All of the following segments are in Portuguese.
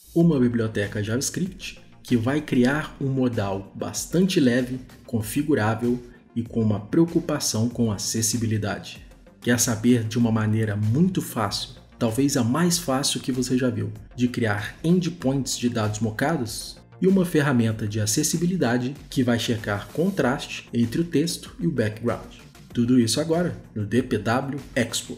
uma biblioteca JavaScript que vai criar um modal bastante leve, configurável e com uma preocupação com acessibilidade. Quer saber de uma maneira muito fácil, talvez a mais fácil que você já viu, de criar endpoints de dados mocados? E uma ferramenta de acessibilidade que vai checar contraste entre o texto e o background. Tudo isso agora no DPW Expo.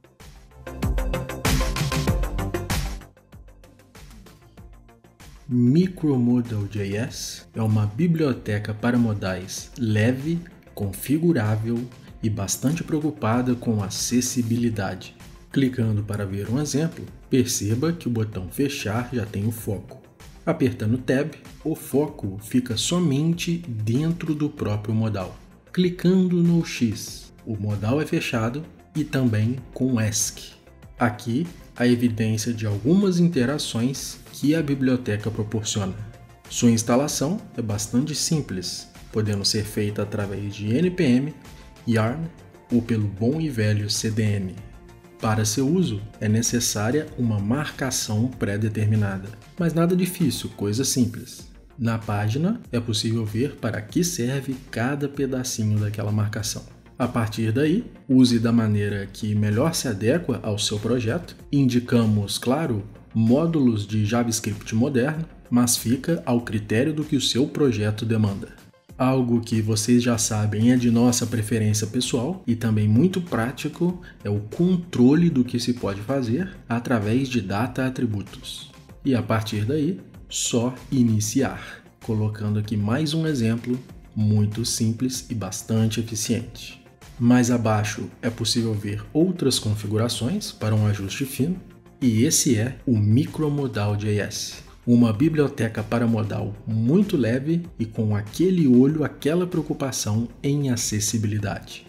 Micromodal.js é uma biblioteca para modais leve, configurável e bastante preocupada com acessibilidade. Clicando para ver um exemplo, perceba que o botão fechar já tem o foco. Apertando Tab, o foco fica somente dentro do próprio modal. Clicando no X, o modal é fechado e também com ESC. Aqui, a evidência de algumas interações que a biblioteca proporciona. Sua instalação é bastante simples, podendo ser feita através de npm, yarn ou pelo bom e velho cdm. Para seu uso, é necessária uma marcação pré-determinada, mas nada difícil, coisa simples. Na página, é possível ver para que serve cada pedacinho daquela marcação. A partir daí, use da maneira que melhor se adequa ao seu projeto. Indicamos, claro, módulos de JavaScript moderno, mas fica ao critério do que o seu projeto demanda. Algo que vocês já sabem é de nossa preferência pessoal e também muito prático é o controle do que se pode fazer através de data atributos. E a partir daí, só iniciar, colocando aqui mais um exemplo muito simples e bastante eficiente. Mais abaixo é possível ver outras configurações para um ajuste fino, e esse é o Micromodal.js. Uma biblioteca para modal muito leve e com aquele olho, aquela preocupação em acessibilidade.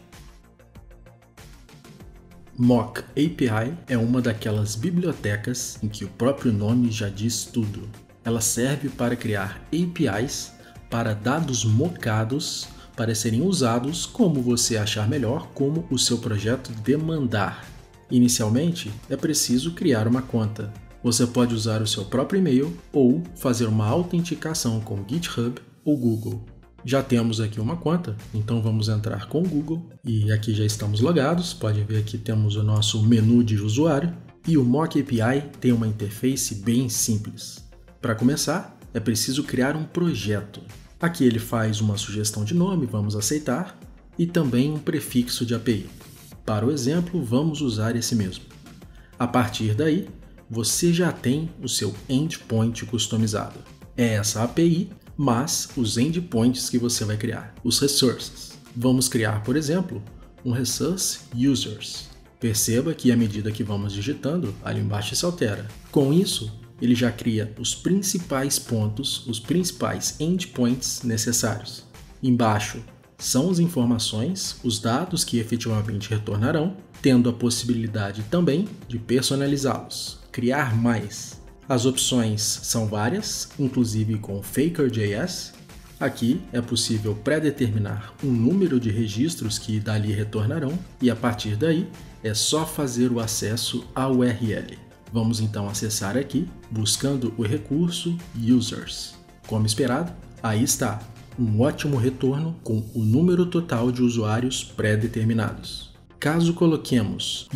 Mock API é uma daquelas bibliotecas em que o próprio nome já diz tudo. Ela serve para criar APIs para dados mocados para serem usados como você achar melhor, como o seu projeto demandar. Inicialmente, é preciso criar uma conta. Você pode usar o seu próprio e-mail ou fazer uma autenticação com GitHub ou Google. Já temos aqui uma conta, então vamos entrar com o Google e aqui já estamos logados. Pode ver que temos o nosso menu de usuário e o Mock API tem uma interface bem simples. Para começar, é preciso criar um projeto. Aqui ele faz uma sugestão de nome, vamos aceitar, e também um prefixo de API. Para o exemplo, vamos usar esse mesmo. A partir daí, você já tem o seu endpoint customizado. É essa API, mas os endpoints que você vai criar, os resources. Vamos criar, por exemplo, um resource users. Perceba que à medida que vamos digitando, ali embaixo se altera. Com isso, ele já cria os principais pontos, os principais endpoints necessários. Embaixo são as informações, os dados que efetivamente retornarão, tendo a possibilidade também de personalizá-los. Criar mais. As opções são várias, inclusive com Faker.js. Aqui é possível pré-determinar um número de registros que dali retornarão e a partir daí é só fazer o acesso à URL. Vamos então acessar aqui, buscando o recurso Users. Como esperado, aí está, um ótimo retorno com o número total de usuários pré-determinados. Caso coloquemos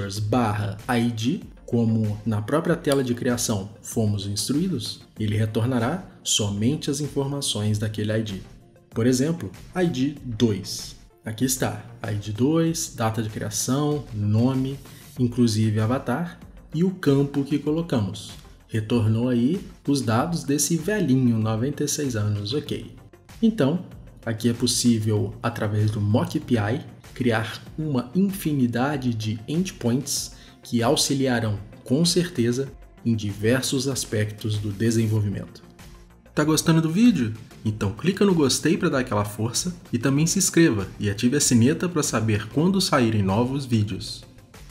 users/id, como na própria tela de criação fomos instruídos, ele retornará somente as informações daquele ID. Por exemplo, ID 2. Aqui está, ID 2, data de criação, nome, inclusive avatar e o campo que colocamos. Retornou aí os dados desse velhinho, 96 anos, ok. Então, aqui é possível, através do Mock API, criar uma infinidade de endpoints que auxiliarão, com certeza, em diversos aspectos do desenvolvimento. Tá gostando do vídeo? Então clica no gostei para dar aquela força e também se inscreva e ative a sineta para saber quando saírem novos vídeos.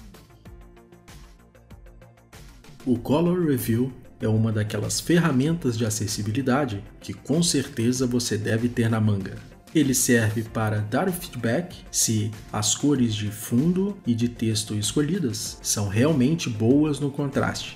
O Color Review é uma daquelas ferramentas de acessibilidade que com certeza você deve ter na manga. Ele serve para dar o feedback se as cores de fundo e de texto escolhidas são realmente boas no contraste,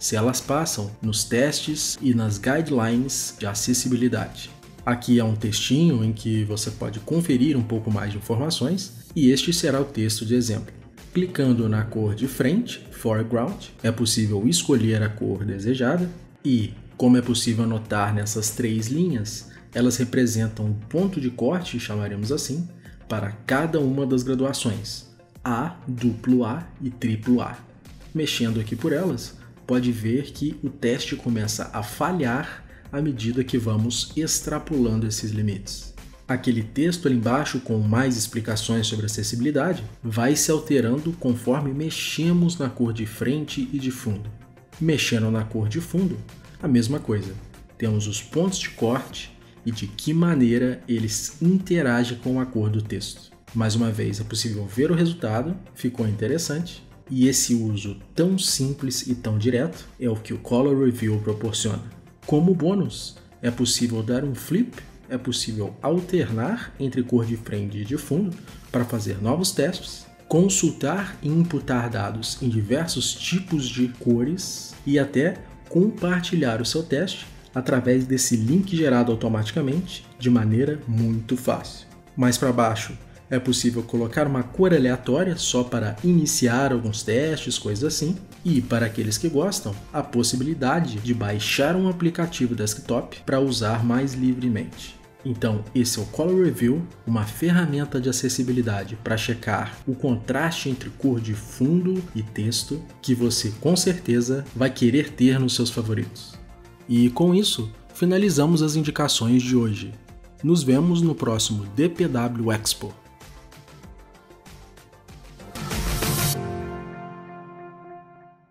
se elas passam nos testes e nas guidelines de acessibilidade. Aqui é um textinho em que você pode conferir um pouco mais de informações e este será o texto de exemplo. Clicando na cor de frente, foreground, é possível escolher a cor desejada e, como é possível notar nessas 3 linhas, elas representam o ponto de corte, chamaremos assim, para cada uma das graduações, A, AA e AAA. Mexendo aqui por elas, pode ver que o teste começa a falhar à medida que vamos extrapolando esses limites. Aquele texto ali embaixo com mais explicações sobre acessibilidade vai se alterando conforme mexemos na cor de frente e de fundo. Mexendo na cor de fundo, a mesma coisa. Temos os pontos de corte e de que maneira eles interagem com a cor do texto. Mais uma vez, é possível ver o resultado, ficou interessante, e esse uso tão simples e tão direto é o que o Color Review proporciona. Como bônus, é possível dar um flip, é possível alternar entre cor de frente e de fundo para fazer novos testes, consultar e imputar dados em diversos tipos de cores e até compartilhar o seu teste através desse link gerado automaticamente de maneira muito fácil. Mais para baixo, é possível colocar uma cor aleatória só para iniciar alguns testes, coisas assim. E para aqueles que gostam, a possibilidade de baixar um aplicativo desktop para usar mais livremente. Então, esse é o Color Review, uma ferramenta de acessibilidade para checar o contraste entre cor de fundo e texto que você com certeza vai querer ter nos seus favoritos. E com isso, finalizamos as indicações de hoje. Nos vemos no próximo DPW Expo.